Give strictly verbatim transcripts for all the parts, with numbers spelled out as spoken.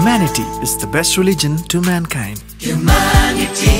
Humanity is the best religion to mankind. Humanity.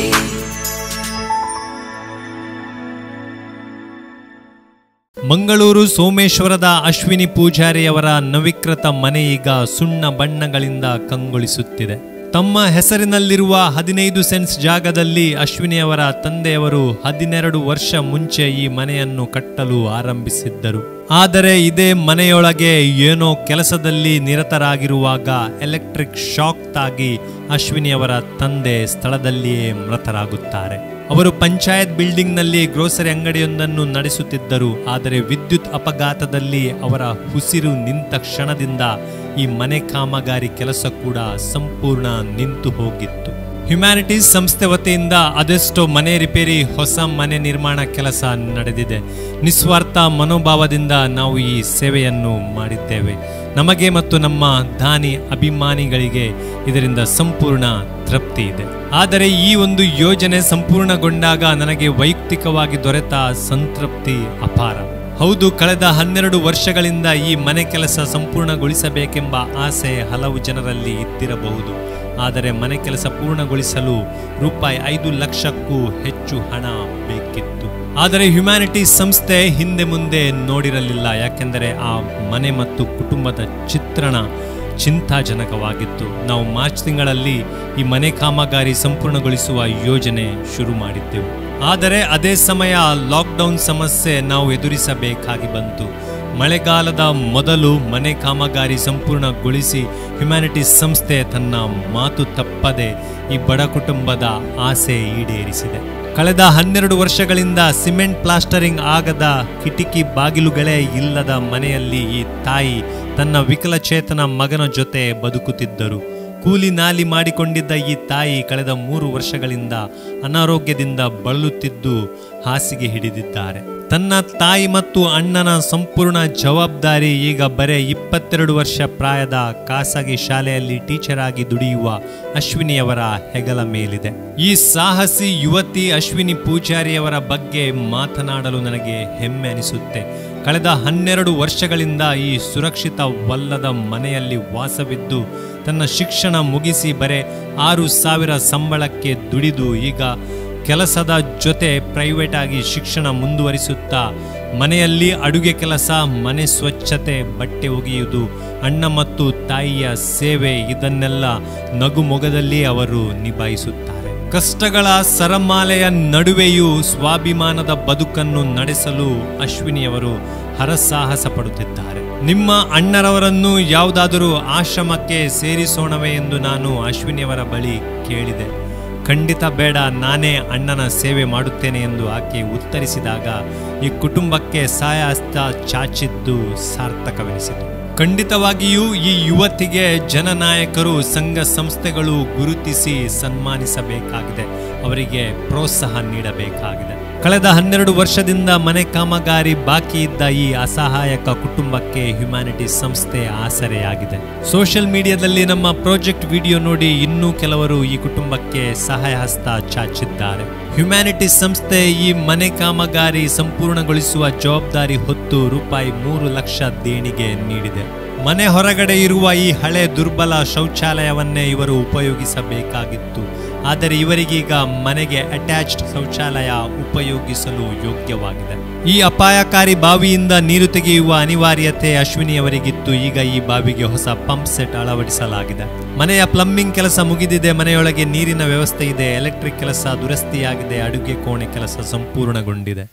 Mangaluru ಸೋಮೇಶ್ವರದ Ashwini ಪೂಜಾರಿಯವರ ನವೀಕೃತ ಮನೆ ಈಗ ಸುಣ್ಣ ಬಣ್ಣಗಳಿಂದ ಕಂಗೊಳಿಸುತ್ತಿದೆ. ತಮ್ಮ ಹೆಸರಿನಲ್ಲಿರುವ ಹದಿನೈದು ಸೆಂಟ್ಸ್ ಜಾಗದಲ್ಲಿ ಅಶ್ವಿನಿಯವರ ತಂದೆಯವರು ಹದಿನೆರಡು ವರ್ಷ ಮುಂಚೆ ಈ ಮನೆಯನ್ನು ಕಟ್ಟಲು ಆರಂಭಿಸಿದ್ದರು. ಆದರೆ ಇದೇ ಮನೆಯೊಳಗೆ ಏನೋ ಕೆಲಸದಲ್ಲಿ ನಿರತರಾಗಿರುವಾಗ ಎಲೆಕ್ಟ್ರಿಕ್ ಶಾಕ್ ತಾಗಿ ಅಶ್ವಿನಿಯವರ ತಂದೆ ಸ್ಥಳದಲ್ಲಿಯೇ ಮೃತರಾಗುತ್ತಾರೆ. ಅವರು ಪಂಚಾಯತ್ ಬಿಲ್ಡಿಂಗ್ನಲ್ಲಿ ಗ್ರೋಸರಿ ಅಂಗಡಿಯೊಂದನ್ನು ನಡೆಸುತ್ತಿದ್ದರು. ಆದರೆ ವಿದ್ಯುತ್ ಅಪಘಾತದಲ್ಲಿ ಅವರ ಉಸಿರು ನಿಂತ ಕ್ಷಣದಿಂದ ಈ ಮನೆ ಕಾಮಗಾರಿ ಕೆಲಸ ಕೂಡ ಸಂಪೂರ್ಣ ನಿಂತು ಹೋಗಿತ್ತು. ಹ್ಯುಮ್ಯಾನಿಟೀಸ್ ಸಂಸ್ಥೆ ವತಿಯಿಂದ ಅದೆಷ್ಟೋ ಮನೆ ರಿಪೇರಿ, ಹೊಸ ಮನೆ ನಿರ್ಮಾಣ ಕೆಲಸ ನಡೆದಿದೆ. ನಿಸ್ವಾರ್ಥ ಮನೋಭಾವದಿಂದ ನಾವು ಈ ಸೇವೆಯನ್ನು ಮಾಡಿದ್ದೇವೆ. ನಮಗೆ ಮತ್ತು ನಮ್ಮ ದಾನಿ ಅಭಿಮಾನಿಗಳಿಗೆ ಇದರಿಂದ ಸಂಪೂರ್ಣ ತೃಪ್ತಿ ಇದೆ. ಆದರೆ ಈ ಒಂದು ಯೋಜನೆ ಸಂಪೂರ್ಣಗೊಂಡಾಗ ನನಗೆ ವೈಯಕ್ತಿಕವಾಗಿ ದೊರೆತ ಸಂತೃಪ್ತಿ ಅಪಾರ. ಹೌದು, ಕಳೆದ ಹನ್ನೆರಡು ವರ್ಷಗಳಿಂದ ಈ ಮನೆ ಕೆಲಸ ಸಂಪೂರ್ಣಗೊಳಿಸಬೇಕೆಂಬ ಆಸೆ ಹಲವು ಜನರಲ್ಲಿ ಇದ್ದಿರಬಹುದು. ಆದರೆ ಮನೆ ಕೆಲಸ ಪೂರ್ಣಗೊಳಿಸಲು ರೂಪಾಯಿ ಐದು ಲಕ್ಷಕ್ಕೂ ಹೆಚ್ಚು ಹಣ ಬೇಕಿತ್ತು. ಆದರೆ ಹ್ಯುಮ್ಯಾನಿಟೀಸ್ ಸಂಸ್ಥೆ ಹಿಂದೆ ಮುಂದೆ ನೋಡಿರಲಿಲ್ಲ. ಯಾಕೆಂದರೆ ಆ ಮನೆ ಮತ್ತು ಕುಟುಂಬದ ಚಿತ್ರಣ ಚಿಂತಾಜನಕವಾಗಿತ್ತು. ನಾವು ಮಾರ್ಚ್ ತಿಂಗಳಲ್ಲಿ ಈ ಮನೆ ಕಾಮಗಾರಿ ಸಂಪೂರ್ಣಗೊಳಿಸುವ ಯೋಜನೆ ಶುರು ಮಾಡಿದ್ದೆವು. ಆದರೆ ಅದೇ ಸಮಯ ಲಾಕ್ಡೌನ್ ಸಮಸ್ಯೆ ನಾವು ಎದುರಿಸಬೇಕಾಗಿ ಬಂತು. ಮಳೆಗಾಲದ ಮೊದಲು ಮನೆ ಕಾಮಗಾರಿ ಸಂಪೂರ್ಣಗೊಳಿಸಿ ಹ್ಯುಮ್ಯಾನಿಟೀಸ್ ಸಂಸ್ಥೆ ತನ್ನ ಮಾತು ತಪ್ಪದೆ ಈ ಬಡ ಕುಟುಂಬದ ಆಸೆ ಈಡೇರಿಸಿದೆ. ಕಳೆದ ಹನ್ನೆರಡು ವರ್ಷಗಳಿಂದ ಸಿಮೆಂಟ್ ಪ್ಲಾಸ್ಟರಿಂಗ್ ಆಗದ, ಕಿಟಕಿ ಬಾಗಿಲುಗಳೇ ಇಲ್ಲದ ಮನೆಯಲ್ಲಿ ಈ ತಾಯಿ ತನ್ನ ವಿಕಲಚೇತನ ಮಗನ ಜೊತೆ ಬದುಕುತ್ತಿದ್ದರು. ಕೂಲಿ ನಾಲಿ ಮಾಡಿಕೊಂಡಿದ್ದ ಈ ತಾಯಿ ಕಳೆದ ಮೂರು ವರ್ಷಗಳಿಂದ ಅನಾರೋಗ್ಯದಿಂದ ಬಳಲುತ್ತಿದ್ದು ಹಾಸಿಗೆ ಹಿಡಿದಿದ್ದಾರೆ. ತನ್ನ ತಾಯಿ ಮತ್ತು ಅಣ್ಣನ ಸಂಪೂರ್ಣ ಜವಾಬ್ದಾರಿ ಈಗ ಬರೇ ಇಪ್ಪತ್ತೆರಡು ವರ್ಷ ಪ್ರಾಯದ ಖಾಸಗಿ ಶಾಲೆಯಲ್ಲಿ ಟೀಚರ್ ಆಗಿ ದುಡಿಯುವ ಅಶ್ವಿನಿಯವರ ಹೆಗಲ ಮೇಲಿದೆ. ಈ ಸಾಹಸಿ ಯುವತಿ ಅಶ್ವಿನಿ ಪೂಜಾರಿಯವರ ಬಗ್ಗೆ ಮಾತನಾಡಲು ನನಗೆ ಹೆಮ್ಮೆ ಅನಿಸುತ್ತೆ. ಕಳೆದ ಹನ್ನೆರಡು ವರ್ಷಗಳಿಂದ ಈ ಸುರಕ್ಷಿತವಲ್ಲದ ಮನೆಯಲ್ಲಿ ವಾಸವಿದ್ದು ತನ್ನ ಶಿಕ್ಷಣ ಮುಗಿಸಿ ಬರೇ ಆರು ಸಾವಿರ ಸಂಬಳಕ್ಕೆ ದುಡಿದು ಈಗ ಕೆಲಸದ ಜೊತೆ ಪ್ರೈವೇಟ್ ಆಗಿ ಶಿಕ್ಷಣ ಮುಂದುವರಿಸುತ್ತಾ ಮನೆಯಲ್ಲಿ ಅಡುಗೆ ಕೆಲಸ, ಮನೆ ಸ್ವಚ್ಛತೆ, ಬಟ್ಟೆ ಒಗೆಯುವುದು, ಅಣ್ಣ ಮತ್ತು ತಾಯಿಯ ಸೇವೆ ಇದನ್ನೆಲ್ಲ ನಗುಮೊಗದಲ್ಲಿ ಅವರು ನಿಭಾಯಿಸುತ್ತಾರೆ. ಕಷ್ಟಗಳ ಸರಮಾಲೆಯ ನಡುವೆಯೂ ಸ್ವಾಭಿಮಾನದ ಬದುಕನ್ನು ನಡೆಸಲು ಅಶ್ವಿನಿಯವರು ಹರಸಾಹಸ ಪಡುತ್ತಿದ್ದಾರೆ. ನಿಮ್ಮ ಅಣ್ಣರವರನ್ನು ಯಾವುದಾದರೂ ಆಶ್ರಮಕ್ಕೆ ಸೇರಿಸೋಣವೇ ಎಂದು ನಾನು ಅಶ್ವಿನಿಯವರ ಬಳಿ ಕೇಳಿದೆ. ಖಂಡಿತ ಬೇಡ, ನಾನೇ ಅಣ್ಣನ ಸೇವೆ ಮಾಡುತ್ತೇನೆ ಎಂದು ಆಕೆ ಉತ್ತರಿಸಿದಾಗ ಈ ಕುಟುಂಬಕ್ಕೆ ಸಹಾಯ ಹಸ್ತ ಚಾಚಿದ್ದು ಸಾರ್ಥಕವೆನಿಸಿತು. ಖಂಡಿತವಾಗಿಯೂ ಈ ಯುವತಿಗೆ ಜನನಾಯಕರು, ಸಂಘ ಸಂಸ್ಥೆಗಳು ಗುರುತಿಸಿ ಸನ್ಮಾನಿಸಬೇಕಾಗಿದೆ. ಅವರಿಗೆ ಪ್ರೋತ್ಸಾಹ ನೀಡಬೇಕಾಗಿದೆ. ಕಳೆದ ಹನ್ನೆರಡು ವರ್ಷದಿಂದ ಮನೆ ಕಾಮಗಾರಿ ಬಾಕಿ ಇದ್ದ ಈ ಅಸಹಾಯಕ ಕುಟುಂಬಕ್ಕೆ ಹ್ಯುಮ್ಯಾನಿಟೀಸ್ ಸಂಸ್ಥೆ ಆಸರೆಯಾಗಿದೆ. ಸೋಷಿಯಲ್ ಮೀಡಿಯಾದಲ್ಲಿ ನಮ್ಮ ಪ್ರಾಜೆಕ್ಟ್ ವಿಡಿಯೋ ನೋಡಿ ಇನ್ನೂ ಕೆಲವರು ಈ ಕುಟುಂಬಕ್ಕೆ ಸಹಾಯ ಹಸ್ತ ಚಾಚಿದ್ದಾರೆ. ಹ್ಯುಮ್ಯಾನಿಟೀಸ್ ಸಂಸ್ಥೆ ಈ ಮನೆ ಕಾಮಗಾರಿ ಸಂಪೂರ್ಣಗೊಳಿಸುವ ಜವಾಬ್ದಾರಿ ಹೊತ್ತು ರೂಪಾಯಿ ಮೂರು ಲಕ್ಷ ದೇಣಿಗೆ ನೀಡಿದೆ. ಮನೆ ಹೊರಗಡೆ ಇರುವ ಈ ಹಳೆ ದುರ್ಬಲ ಶೌಚಾಲಯವನ್ನೇ ಇವರು ಉಪಯೋಗಿಸಬೇಕಾಗಿತ್ತು. ಆದರೆ ಇವರಿಗೀಗ ಮನೆಗೆ ಅಟ್ಯಾಚ್ಡ್ ಶೌಚಾಲಯ ಉಪಯೋಗಿಸಲು ಯೋಗ್ಯವಾಗಿದೆ. ಈ ಅಪಾಯಕಾರಿ ಬಾವಿಯಿಂದ ನೀರು ತೆಗೆಯುವ ಅನಿವಾರ್ಯತೆ ಅಶ್ವಿನಿಯವರಿಗಿತ್ತು. ಈಗ ಈ ಬಾವಿಗೆ ಹೊಸ ಪಂಪ್ ಸೆಟ್ ಅಳವಡಿಸಲಾಗಿದೆ. ಮನೆಯ ಪ್ಲಂಬಿಂಗ್ ಕೆಲಸ ಮುಗಿದಿದೆ. ಮನೆಯೊಳಗೆ ನೀರಿನ ವ್ಯವಸ್ಥೆ ಇದೆ. ಎಲೆಕ್ಟ್ರಿಕ್ ಕೆಲಸ ದುರಸ್ತಿಯಾಗಿದೆ. ಅಡುಗೆ ಕೋಣೆ ಕೆಲಸ ಸಂಪೂರ್ಣಗೊಂಡಿದೆ.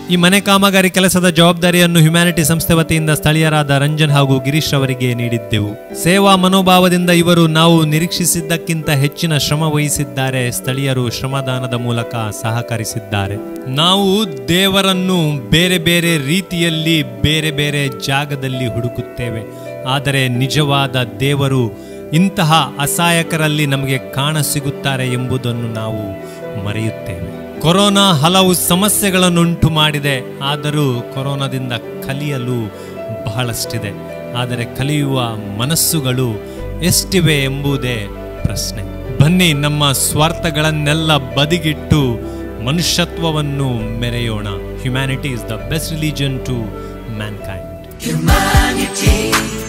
ಈ ಮನೆ ಕಾಮಗಾರಿ ಕೆಲಸದ ಜವಾಬ್ದಾರಿಯನ್ನು ಹ್ಯುಮ್ಯಾನಿಟಿ ಸಂಸ್ಥೆ ವತಿಯಿಂದ ಸ್ಥಳೀಯರಾದ ರಂಜನ್ ಹಾಗೂ ಗಿರೀಶ್ ಅವರಿಗೆ ನೀಡಿದ್ದೆವು. ಸೇವಾ ಮನೋಭಾವದಿಂದ ಇವರು ನಾವು ನಿರೀಕ್ಷಿಸಿದ್ದಕ್ಕಿಂತ ಹೆಚ್ಚಿನ ಶ್ರಮ ವಹಿಸಿದ್ದಾರೆ. ಸ್ಥಳೀಯರು ಶ್ರಮದಾನದ ಮೂಲಕ ಸಹಕರಿಸಿದ್ದಾರೆ. ನಾವು ದೇವರನ್ನು ಬೇರೆ ಬೇರೆ ರೀತಿಯಲ್ಲಿ ಬೇರೆ ಬೇರೆ ಜಾಗದಲ್ಲಿ ಹುಡುಕುತ್ತೇವೆ. ಆದರೆ ನಿಜವಾದ ದೇವರು ಇಂತಹ ಅಸಹಾಯಕರಲ್ಲಿ ನಮಗೆ ಕಾಣಸಿಗುತ್ತಾರೆ ಎಂಬುದನ್ನು ನಾವು ಮರೆಯುತ್ತೇವೆ. ಕೊರೋನಾ ಹಲವು ಸಮಸ್ಯೆಗಳನ್ನುಂಟು ಮಾಡಿದೆ. ಆದರೂ ಕೊರೋನಾದಿಂದ ಕಲಿಯಲು ಬಹಳಷ್ಟಿದೆ. ಆದರೆ ಕಲಿಯುವ ಮನಸ್ಸುಗಳು ಎಷ್ಟಿವೆ ಎಂಬುದೇ ಪ್ರಶ್ನೆ. ಬನ್ನಿ, ನಮ್ಮ ಸ್ವಾರ್ಥಗಳನ್ನೆಲ್ಲ ಬದಿಗಿಟ್ಟು ಮನುಷ್ಯತ್ವವನ್ನು ಮೆರೆಯೋಣ. Humanity is the best religion to Mankind.